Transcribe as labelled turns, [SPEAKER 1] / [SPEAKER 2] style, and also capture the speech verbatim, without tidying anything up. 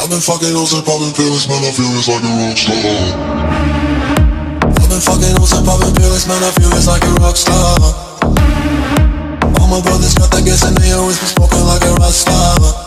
[SPEAKER 1] I've been fucking hoes and popping pills, man, I feel it's like a rock star. I've been fucking hoes and popping pills, man, I feel it's like a rock star. All my brothers got that gas and they always been smoking like a rock star.